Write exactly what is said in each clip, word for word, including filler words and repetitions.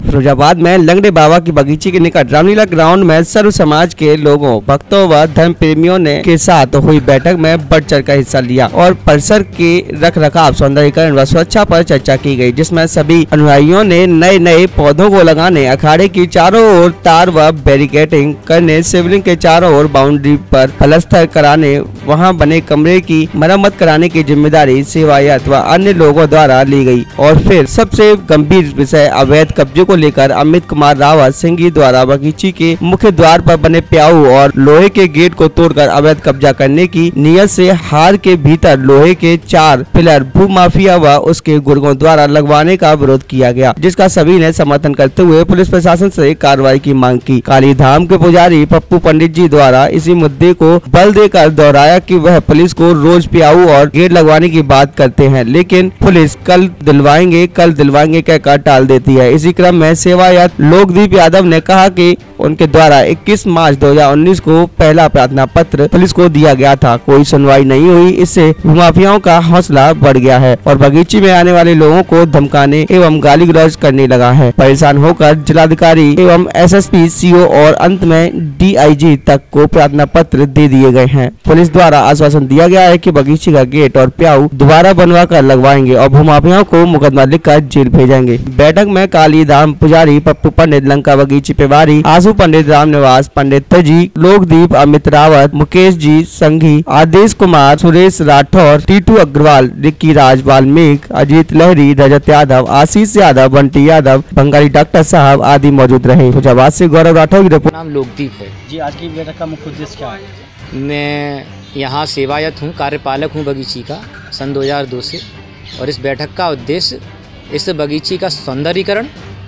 फिरोजाबाद में लंगड़े बाबा की बगीचे के निकट रामलीला ग्राउंड में सर्व समाज के लोगों, भक्तों व धर्म प्रेमियों ने के साथ हुई बैठक में बढ़ चढ़ कर हिस्सा लिया और परिसर के रख रखाव, सौंदर्यीकरण व सुरक्षा पर चर्चा की गई, जिसमें सभी अनुयायियों ने नए नए पौधों को लगाने, अखाड़े की चारों ओर तार व बैरिकेडिंग करने, शिवलिंग के चारों ओर बाउंड्री पर प्लास्टर कराने, वहां बने कमरे की मरम्मत कराने की जिम्मेदारी सेवायत व अन्य लोगों द्वारा ली गई। और फिर सबसे गंभीर विषय अवैध कब्जे को लेकर अमित कुमार रावत सिंघी द्वारा बगीची के मुख्य द्वार पर बने प्याऊ और लोहे के गेट को तोड़कर अवैध कब्जा करने की नियत से हार के भीतर लोहे के चार पिलर भूमाफिया व उसके गुर्गों द्वारा लगवाने का विरोध किया गया, जिसका सभी ने समर्थन करते हुए पुलिस प्रशासन से कार्रवाई की मांग की। काली धाम के पुजारी पप्पू पंडित जी द्वारा इसी मुद्दे को बल देकर दोहराया कि वह पुलिस को रोज प्याऊ और गेट लगवाने की बात करते हैं, लेकिन पुलिस कल दिलवाएंगे कल दिलवाएंगे कहकर टाल देती है। इसी क्रम में सेवायत लोकदीप यादव ने कहा कि उनके द्वारा इक्कीस मार्च दो हज़ार उन्नीस को पहला प्रार्थना पत्र पुलिस को दिया गया था, कोई सुनवाई नहीं हुई। इससे भूमाफियाओं का हौसला बढ़ गया है और बगीचे में आने वाले लोगों को धमकाने एवं गाली गलौज करने लगा है। परेशान होकर जिलाधिकारी एवं एसएसपी, सीओ और अंत में डीआईजी तक को प्रार्थना पत्र दे दिए गए हैं। पुलिस द्वारा आश्वासन दिया गया है कि बगीचे का गेट और प्याऊ दोबारा बनवा कर लगवाएंगे और भूमाफियाओं को मुकदमा लिखकर जेल भेजेंगे। बैठक में काली धाम पुजारी पप्पू पंडित, लंका बगीचे प्रभारी आशु पंडित, राम निवास पंडित तजी, लोकदीप अमित रावत, मुकेश जी संघी, आदेश कुमार, सुरेश राठौर, टीटू अग्रवाल, रिक्की राज, वाल्मीकि, अजीत लहरी, रजत यादव, आशीष यादव, बंटी यादव, बंगाली डॉक्टर साहब आदि मौजूद रहे। फिरोजाबाद से गौरव राठौर की रिपोर्ट। नाम लोकदीप है जी। आज की बैठक का मुख्य उद्देश्य क्या है? मैं यहाँ सेवायत हूँ, कार्यपालक हूँ बगीची का सन दो हज़ार दो से, और इस बैठक का उद्देश्य इस बगीची का सौंदर्यीकरण,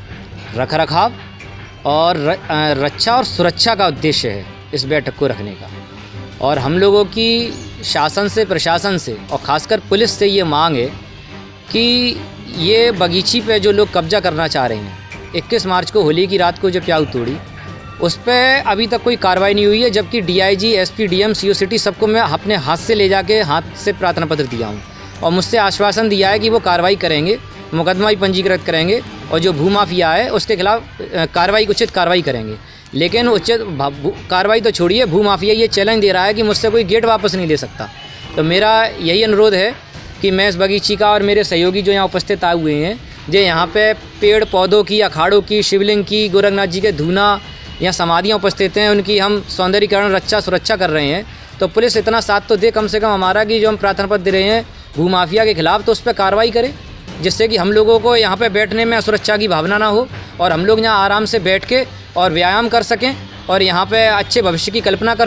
रखरखाव और रक्षा और सुरक्षा का उद्देश्य है इस बैठक को रखने का। और हम लोगों की शासन से, प्रशासन से और ख़ासकर पुलिस से ये मांग है कि ये बगीची पे जो लोग कब्जा करना चाह रहे हैं, इक्कीस मार्च को होली की रात को जो प्याऊ तोड़ी, उस पर अभी तक कोई कार्रवाई नहीं हुई है, जबकि DIG, SP, DM, CO city सबको मैं अपने हाथ से ले जाके हाथ से प्रार्थना पत्र दिया हूँ और मुझसे आश्वासन दिया है कि वो कार्रवाई करेंगे, मुकदमा भी पंजीकृत करेंगे और जो भूमाफिया है उसके खिलाफ कार्रवाई, उचित कार्रवाई करेंगे। लेकिन उचित कार्रवाई तो छोड़िए, भूमाफिया ये चैलेंज दे रहा है कि मुझसे कोई गेट वापस नहीं ले सकता। तो मेरा यही अनुरोध है कि मैं इस बगीची का और मेरे सहयोगी जो यहाँ उपस्थित आए हुए हैं, जो यहाँ पे पेड़ पौधों की, अखाड़ों की, शिवलिंग की, गोरखनाथ जी के धूना या समाधियाँ उपस्थित हैं, उनकी हम सौंदर्यीकरण, रक्षा सुरक्षा कर रहे हैं। तो पुलिस इतना साथ तो दे कम से कम हमारा कि जो हम प्रार्थना पत्र दे रहे हैं भूमाफिया के खिलाफ, तो उस पर कार्रवाई करें, जिससे कि हम लोगों को यहाँ पे बैठने में असुरक्षा की भावना ना हो और हम लोग यहाँ आराम से बैठ के और व्यायाम कर सकें और यहाँ पे अच्छे भविष्य की कल्पना कर